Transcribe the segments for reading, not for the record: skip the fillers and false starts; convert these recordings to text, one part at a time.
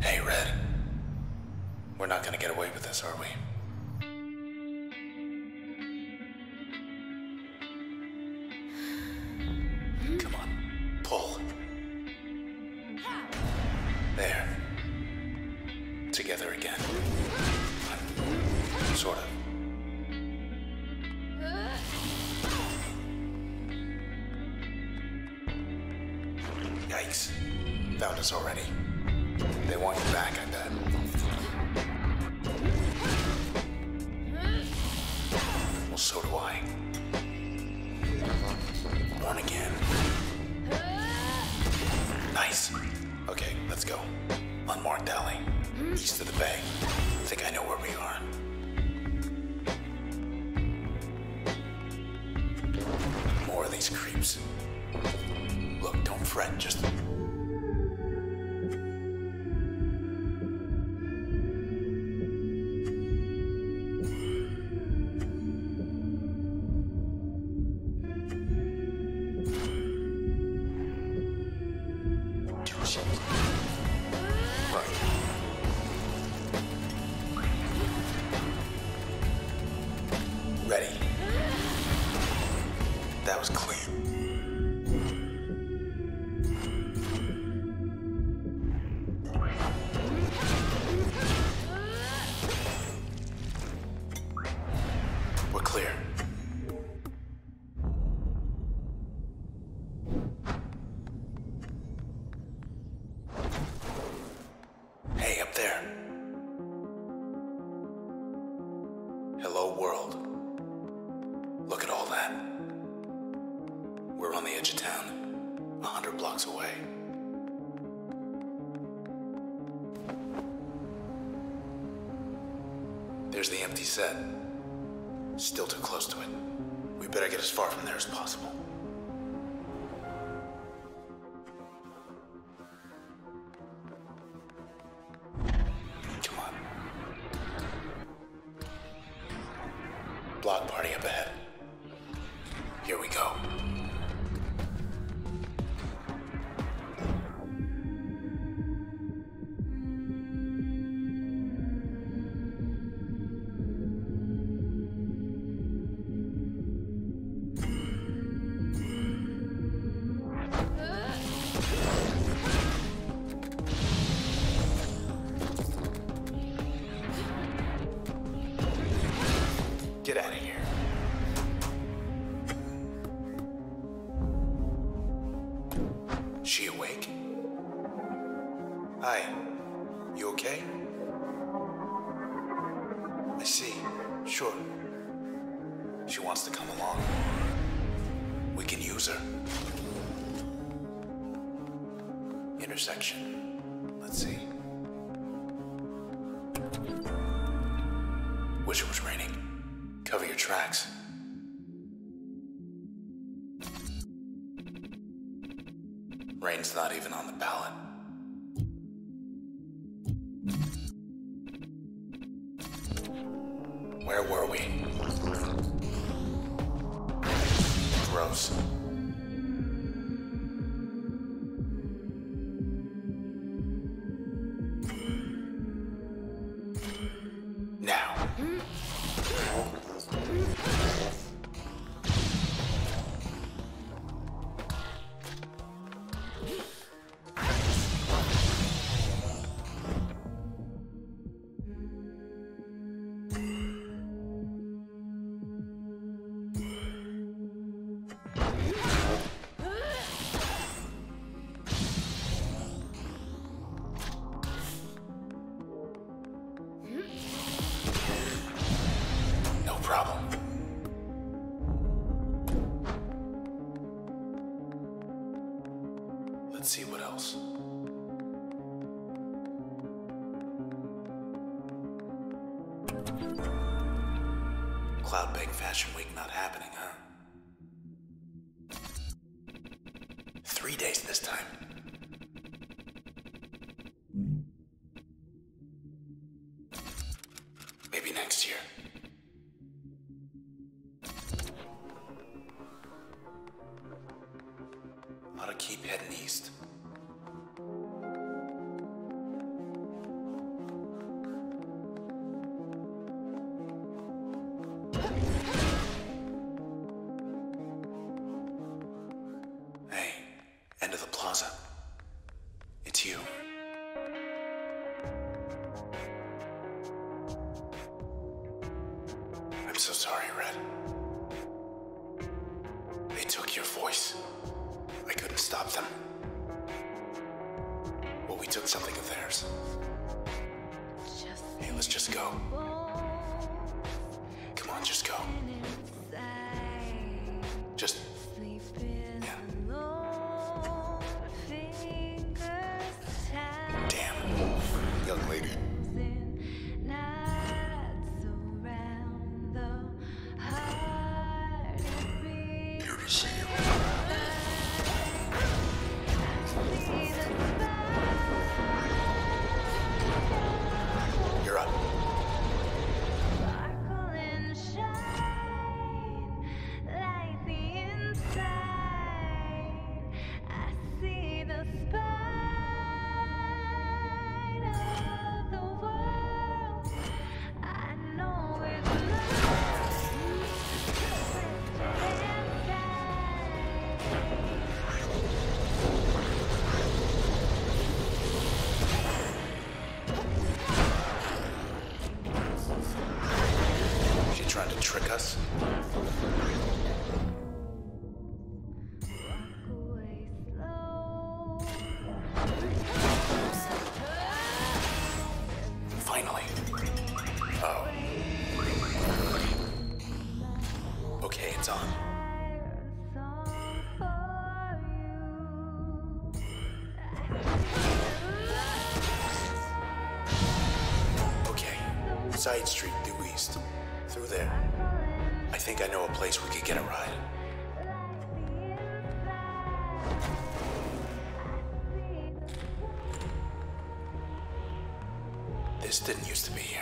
Hey, Red. We're not gonna get away with this, are we? Come on, pull. There. Together again. Sort of. Yikes. Found us already. They want you back, I bet. Well, so do I. Born again. Nice. Okay, let's go. Unmarked alley. East of the bay. I think I know where we are. More of these creeps. Look, don't fret, just... Ready. That was clean. We're clear. Hey, up there. Hello, world. Look at all that. We're on the edge of town, 100 blocks away. There's the empty set. Still too close to it. We better get as far from there as possible. Come on. Block party up ahead. Here we go. Get out of here. She awake? Hi. You okay? I see. Sure. She wants to come along. We can use her. Intersection. Let's see. Wish it was raining. Cover your tracks. Rain's not even on the ballot. Where were we? Gross. Now. Problem. Let's see what else. Cloud Bank Fashion Week not happening, huh? 3 days this time. Maybe next year. Ought to keep heading east. so sorry, Red. They took your voice. I couldn't stop them. Well, we took something of theirs. Hey, let's just go. Come on, just go. Just... yeah. Damn, young lady. Here to see you. You're up. Trying to trick us? Finally. Oh. Okay, it's on. Okay. Side street due east. Through there. I think I know a place we could get a ride. This didn't used to be here.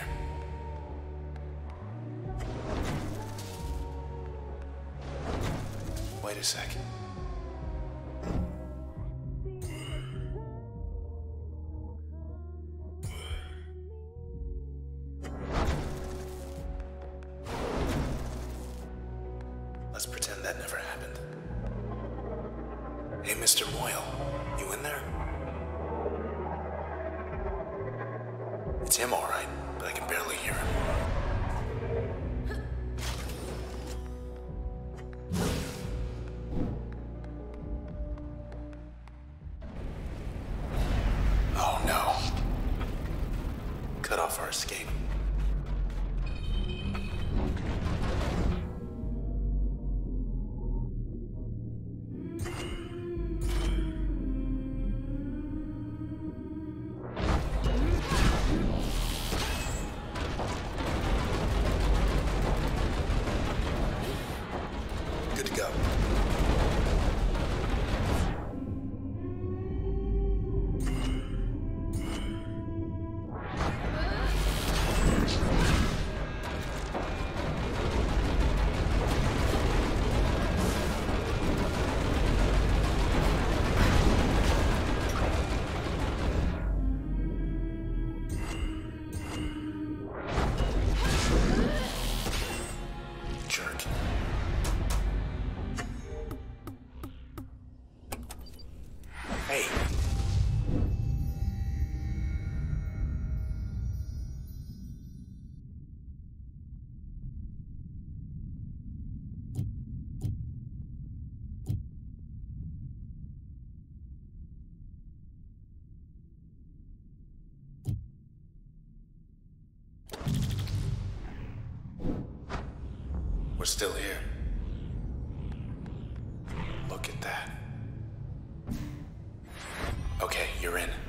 Wait a second. Let's pretend that never happened. Hey, Mr. Moyle, you in there? It's him, all right, but I can barely hear him. Oh, no. Cut off our escape. Go. Jerk. Hey. We're still here. Look at that. Okay, you're in.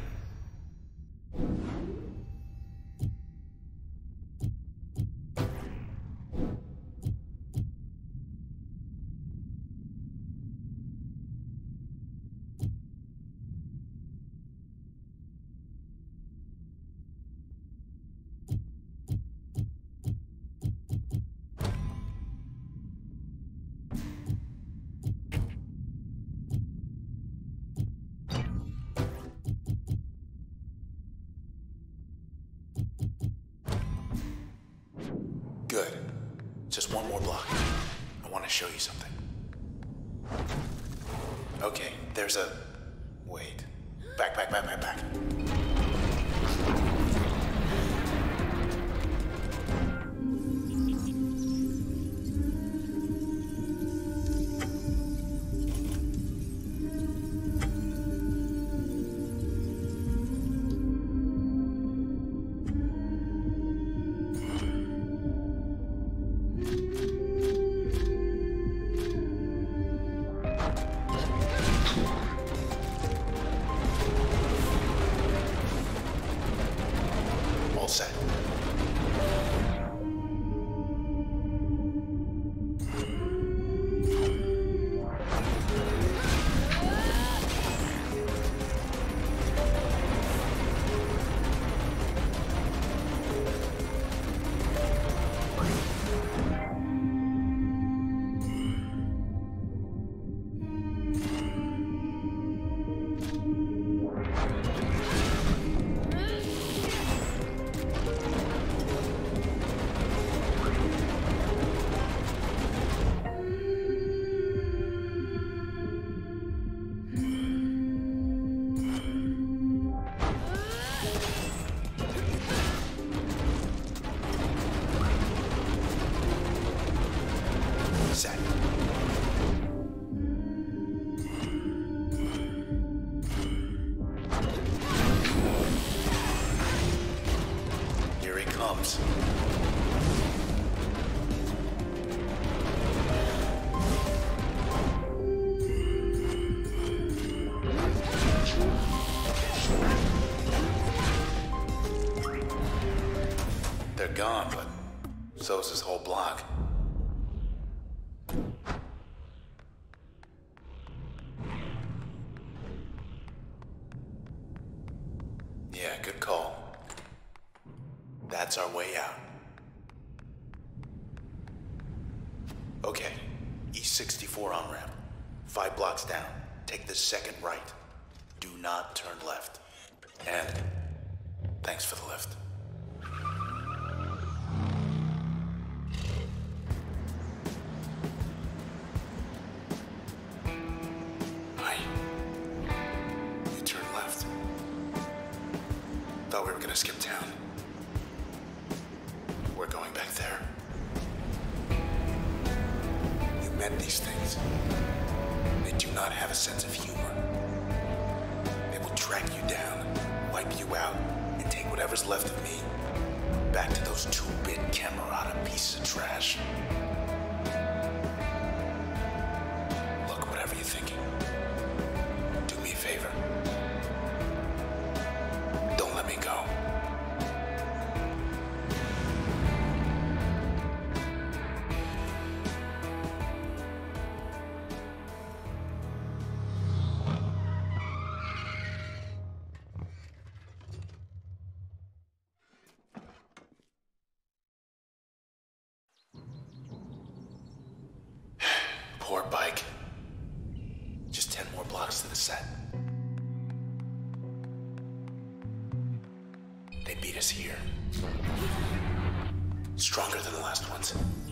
Good. Just one more block. I want to show you something. Okay, there's a... Wait. Back. gone, but so's this whole block. Yeah, good call. That's our way out. Okay, East 64 on-ramp. 5 blocks down. Take the second right. Do not turn left. And thanks for the lift. Hi. You turned left. Thought we were gonna skip town. We're going back there. You met these things. They do not have a sense of humor. They will track you down, wipe you out, and take whatever's left of me back to those 2-bit Camerata pieces of trash. Look, whatever you're thinking, do me a favor. Don't let me go. Poor bike. Just 10 more blocks to the set. They beat us here. Stronger than the last ones.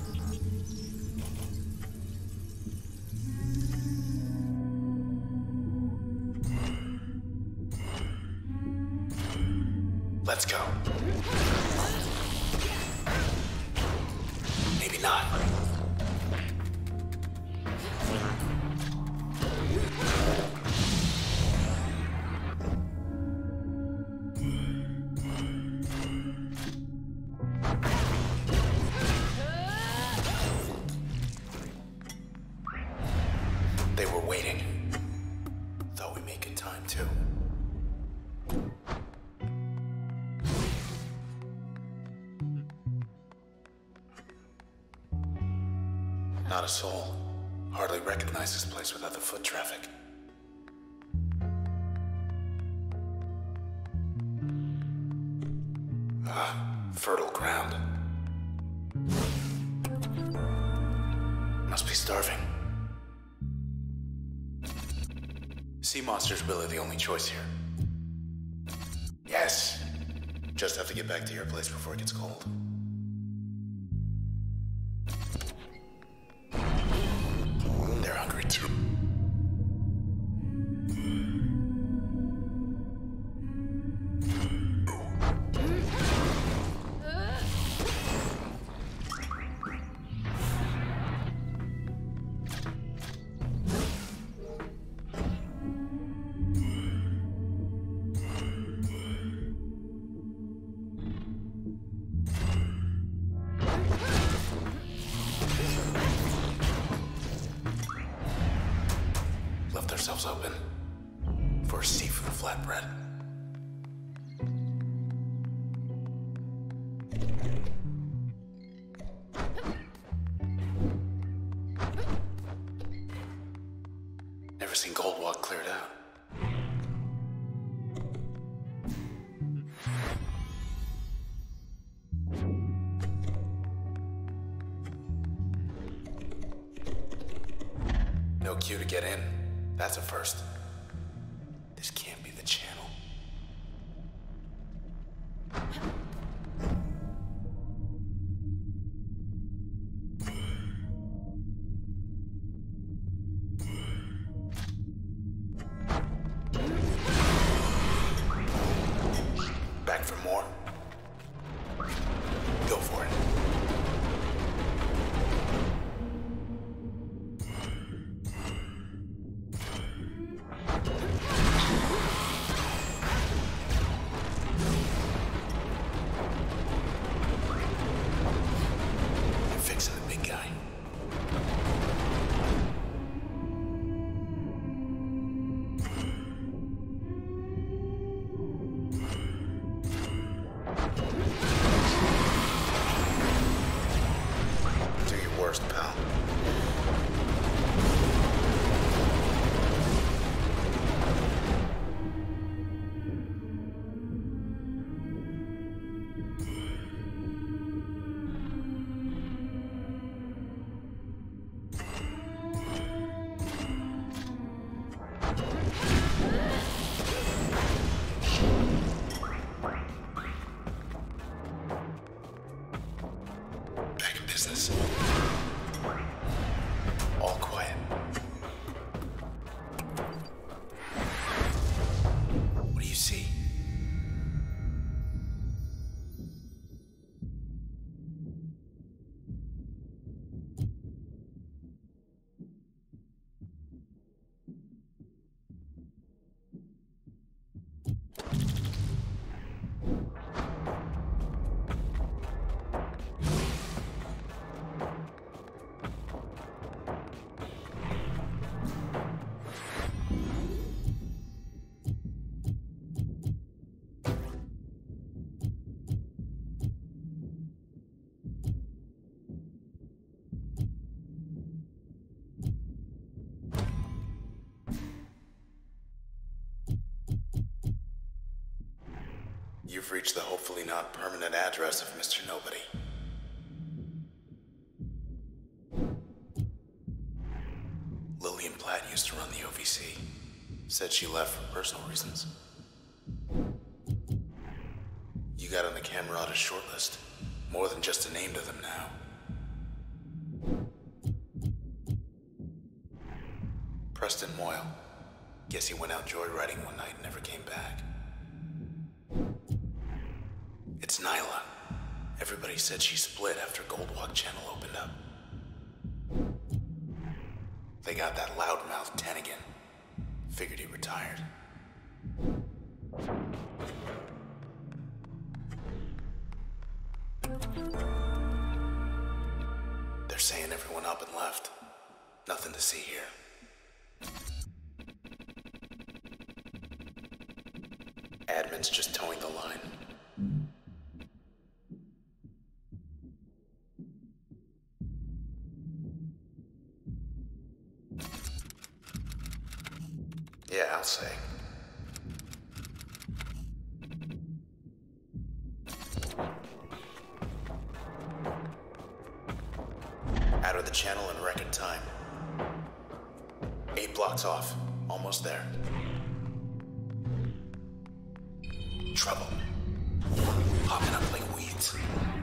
Let's go. Maybe not. They were waiting. Thought we'd make good time, too. Not a soul. Hardly recognize this place without the foot traffic. Fertile ground. Must be starving. Sea monster's really the only choice here. Yes. Just have to get back to your place before it gets cold. They're hungry too. Left ourselves open for a seafood flatbread. Never seen Gold Walk cleared out. No queue to get in. That's a first. This can't be the channel. Back for more? Go for it. You've reached the hopefully not permanent address of Mr. Nobody. Lillian Platt used to run the OVC. Said she left for personal reasons. You got on the Camerata shortlist. More than just a name to them now. Preston Moyle. Guess he went out joyriding one night and never came back. It's Nyla. Everybody said she split after Goldwalk Channel opened up. They got that loudmouth Tannigan. Figured he retired. They're saying everyone up and left. Nothing to see here. Admin's just towing the line. Yeah, I'll say. Out of the channel in record time. 8 blocks off. Almost there. Trouble. Popping up like weeds.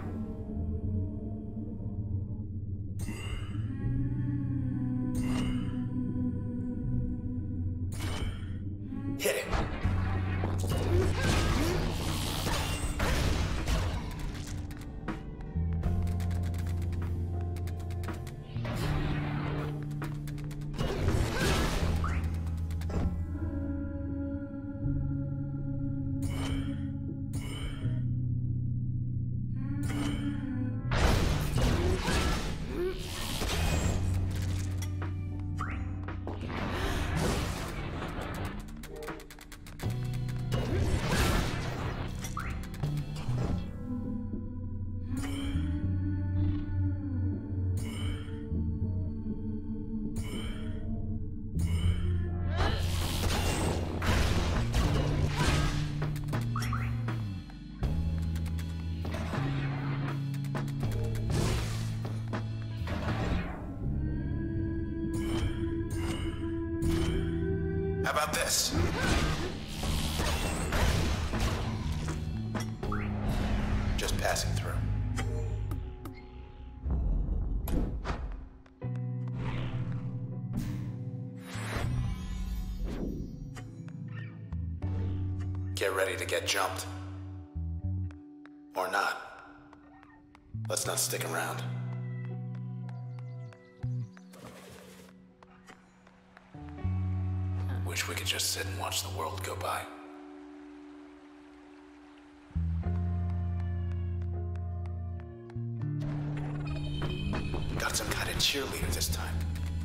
Hit it. How about this? Just passing through. Get ready to get jumped. Or not. Let's not stick around. Wish we could just sit and watch the world go by. Got some kind of cheerleader this time.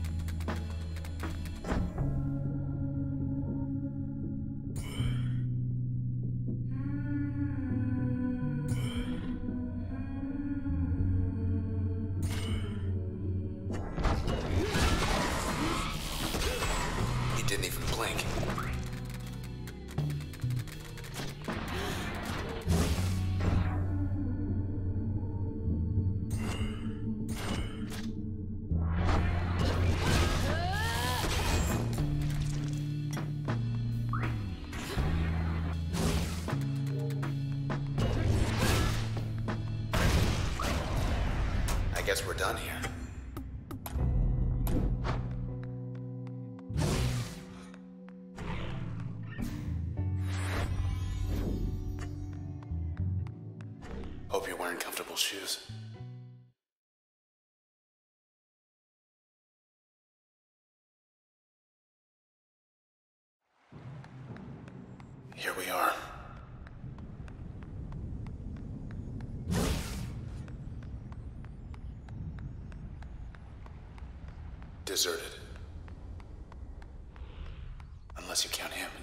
Didn't even blink. I guess we're done here. Hope you're wearing comfortable shoes. Here we are. Deserted. Unless you count him.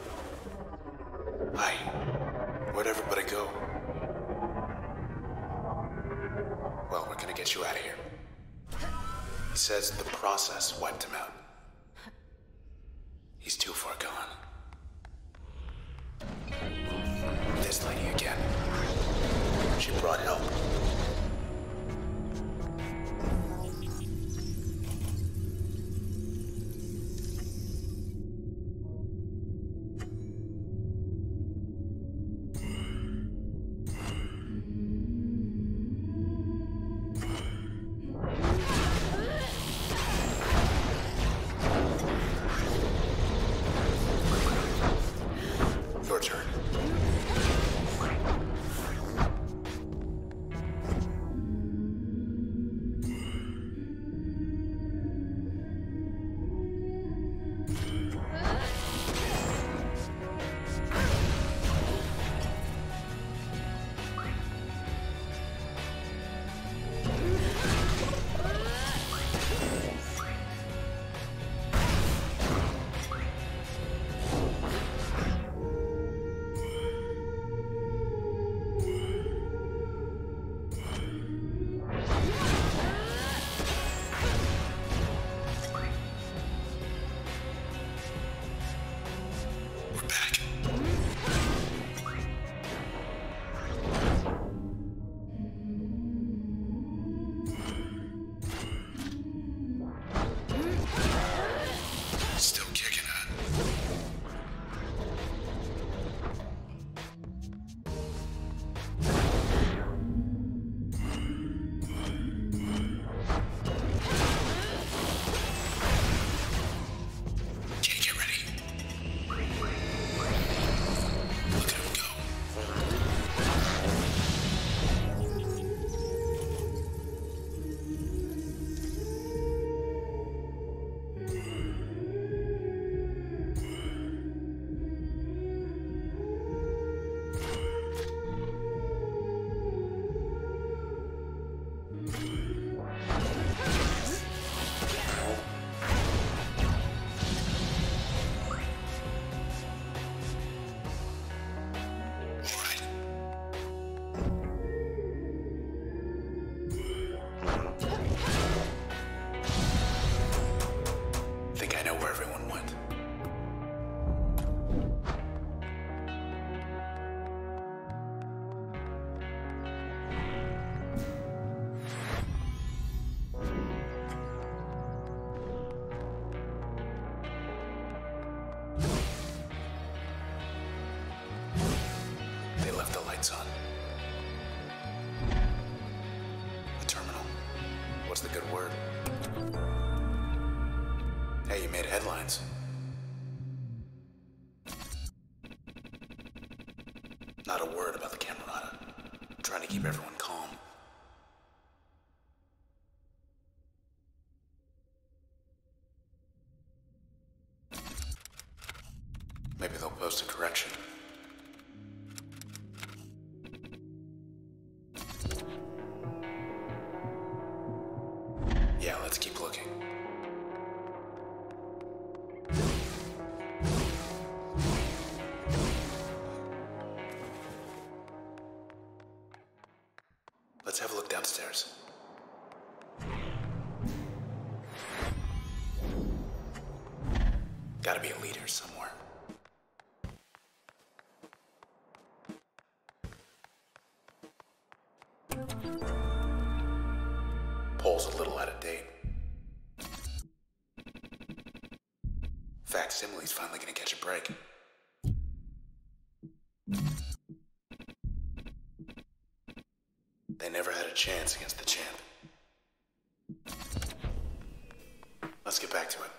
Hi. Where'd everybody go? Well, we're gonna get you out of here. He says the process wiped him out. He's too far gone. this lady again. She brought help. Your turn. Still kicking it. Okay, get ready. Look at him go. Think I know where everyone went. They left the lights on. The terminal. What's the good word? Hey, you made headlines. Not a word about the Camerata. I'm trying to keep everyone calm. Maybe they'll post a correction. Yeah, let's keep looking. Let's have a look downstairs. Gotta be a leader somewhere. Pole's a little out of date. Facsimile's finally gonna catch a break. They never had a chance against the champ. Let's get back to it.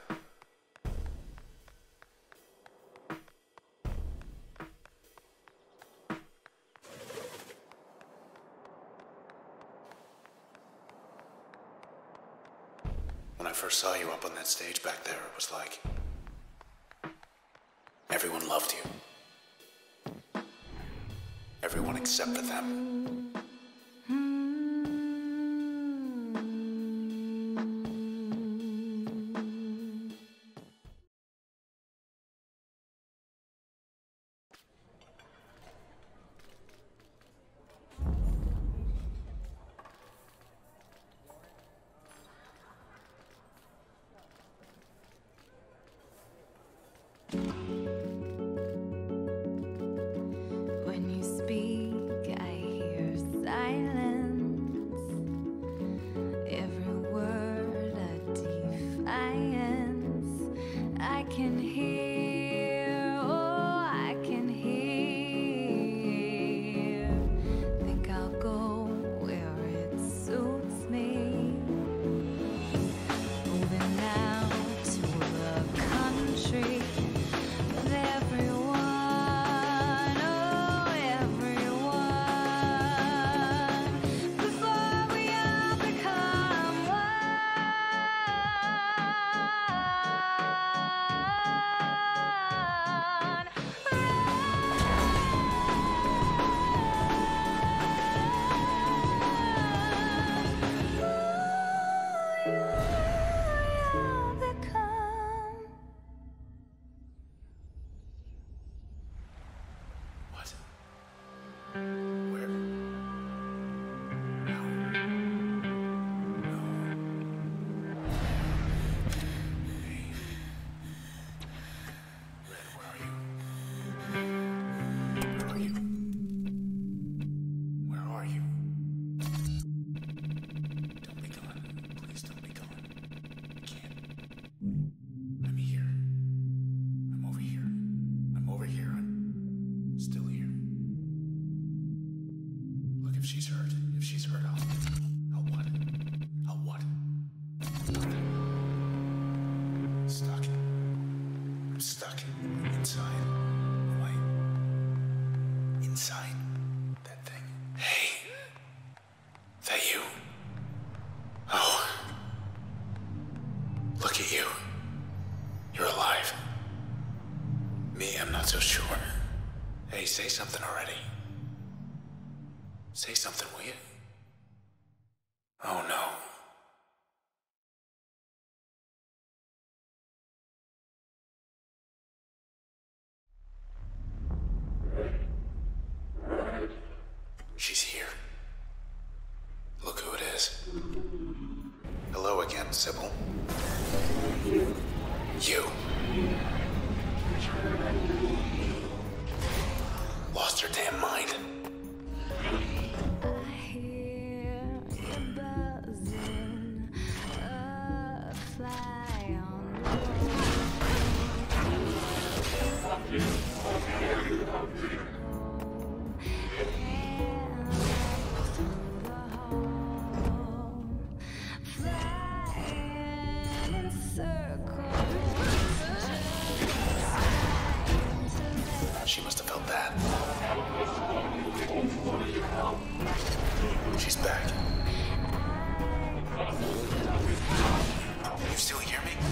When I first saw you up on that stage back there, it was like everyone loved you. Everyone except for them. When you speak can hear, oh, I can hear. Think I'll go where it suits me. Moving now to the country with everyone, oh, everyone. Before we all become What? Where? How? No. Hey. Red, where are you? Where are you? Where are you? Don't be gone. Please don't be gone. I can't. I'm here. I'm over here. I'm over here. I'm still here. Look, if she's hurt, I'll what? I'll what? Stuck. I'm stuck inside. Am I inside that thing? Hey. Is that you? Oh. Look at you. You're alive. Me, I'm not so sure. Hey, say something already. Say something, will you? Oh no. She's here. Look who it is. Hello again, Sybil. You. Lost her damn mind. I hear you buzzing, a fly on the wall. And through the hall, flying in circles. She must have felt that. She's back. You still hear me?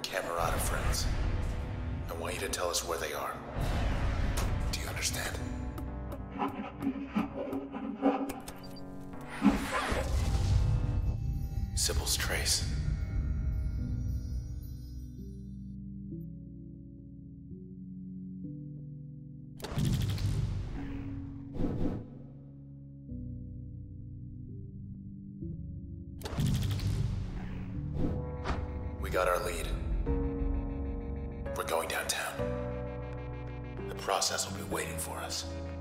Camerata friends. I want you to tell us where they are. Do you understand? Sybil's trace. We got our lead. We're going downtown. The process will be waiting for us.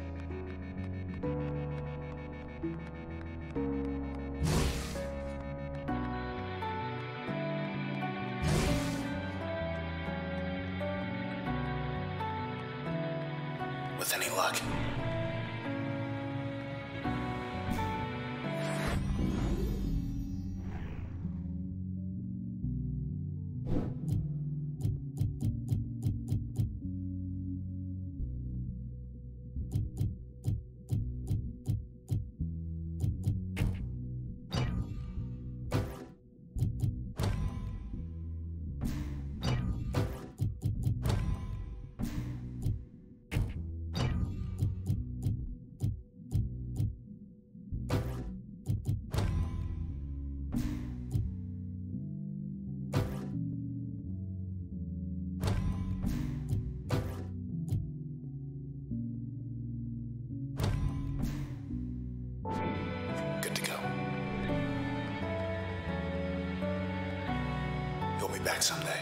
With any luck. You'll be back someday.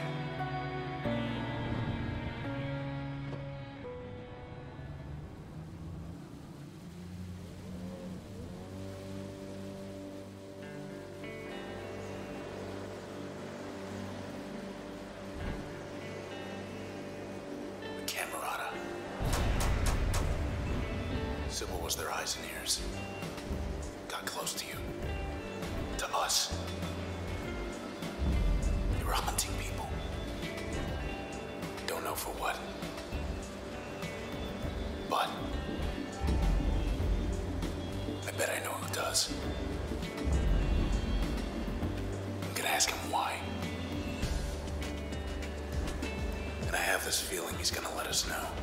The Camerata. Sybil was their eyes and ears. Got close to you. To us. You were hunting people. Don't know for what. But I bet I know who does. I'm gonna ask him why. And I have this feeling he's gonna let us know.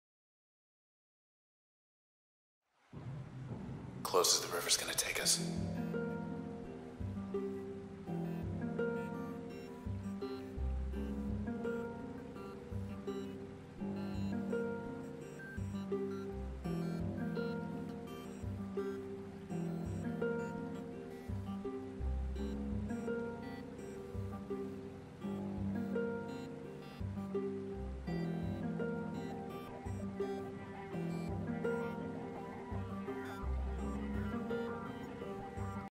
Close as the river's gonna take us.